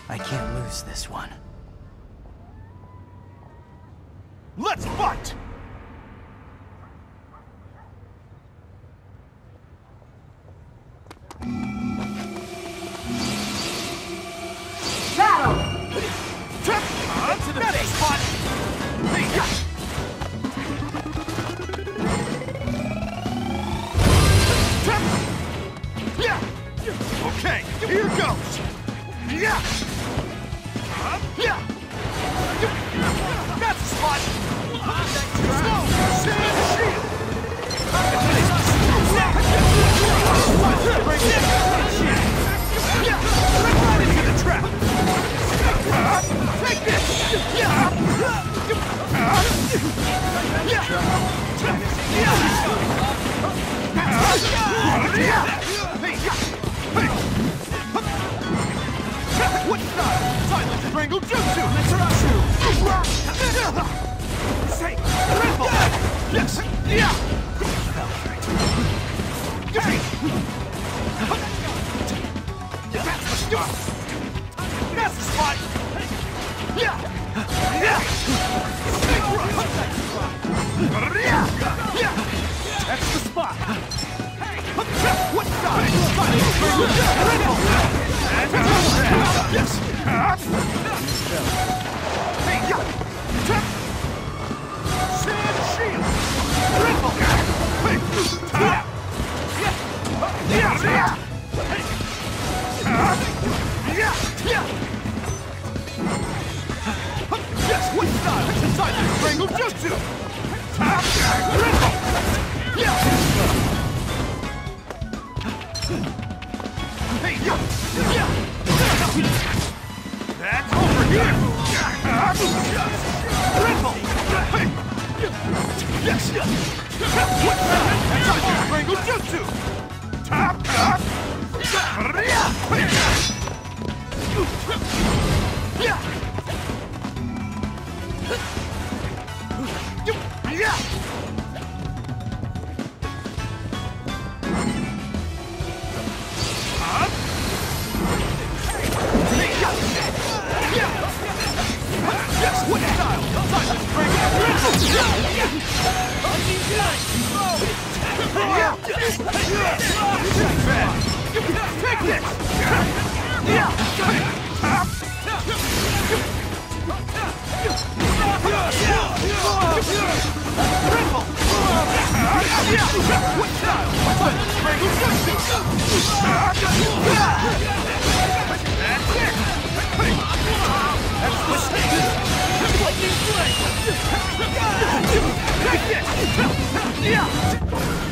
I can't lose this one. Let's fight! Battle! To the face spot! Okay, here goes! Yeah! That's the spot! Slow! Sand shield! Right into the trap! Take this! What style? Silent Strangle Jutsu! Mitsuratsu! Say, Rimble! Yes! Yeah! That's the spot! That's the spot! Yeah! Yeah! That's the spot! What style? Silent Strangle Rimble! Yes! Hey, Sand shield! Rimble! Hey! Yes, what style? Silent Strangle Jutsu! Rimble! Hey, that's over here! Rimble! Hey! Yes! What style? Silent Strangle Jutsu! Yes, what style? Silent Strangle Take this! What style? Silent Strangle That's it! That's the snake! Lightning Blade! Take this!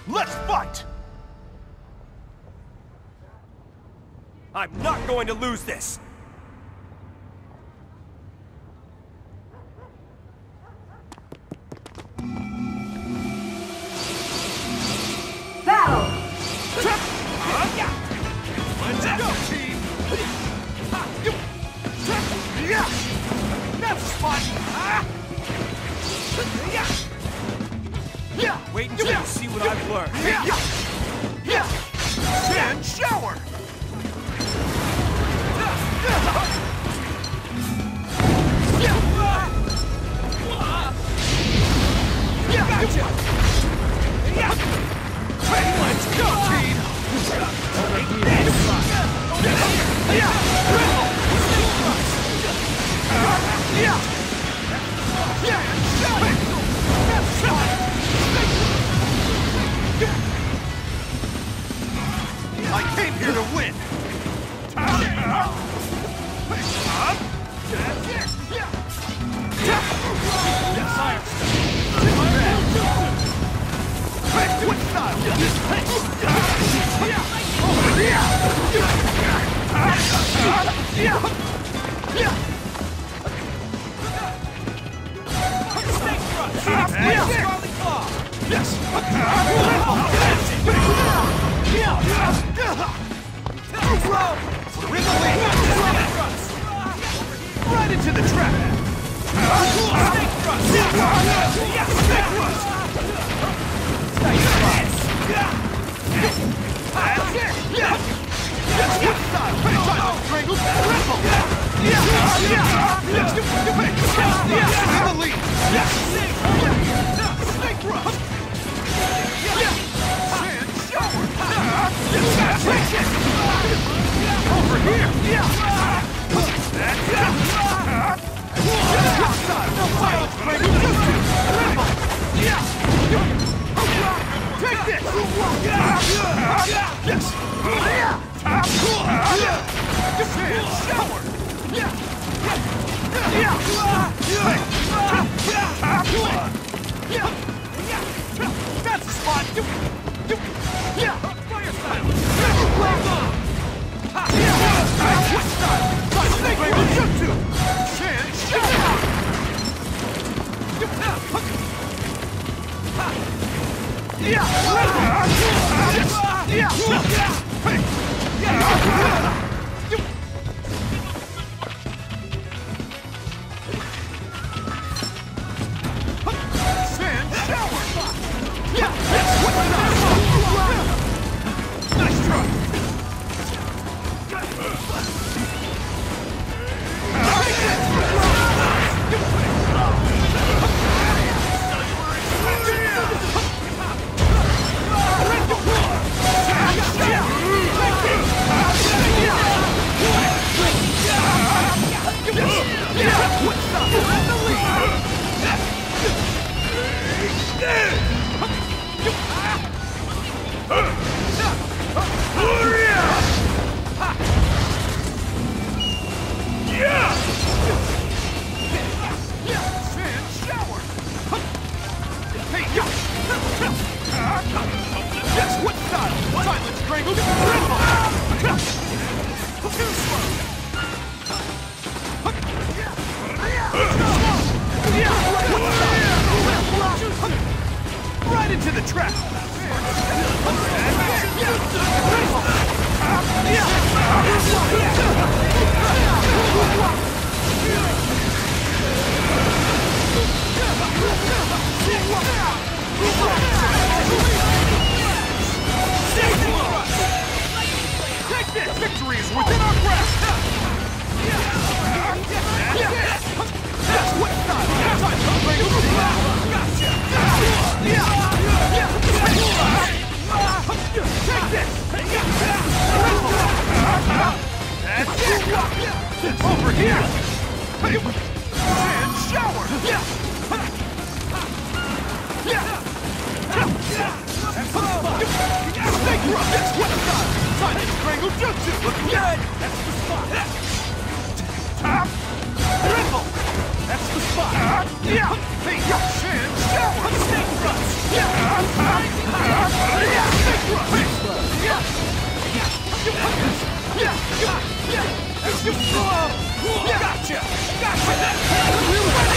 Let's fight! I'm not going to lose this! Battle! Let's go, team! That's a spot! Wait until you see what I've learned. Sand shower! Gotcha! Let's go, team! I came here to win! What style? Right into the trap! Snake thrust! Snake thrust! Over here! Take this! Yes! Sand shower! That's the spot! Fire style! What style? Snake jutsu! Sand shower! Sand shower! Nice try! Right into the trap! Take this! Victory is within our grasp! That's what style! Time to break through! Gotcha! Take this! That's it! Over here! Sand shower! Snake run! That's what style! Time to strangle jutsu! Looking good! That's the spot! Triple! That's the spot! Hey, sand Snake thrust! Gotcha! Gotcha!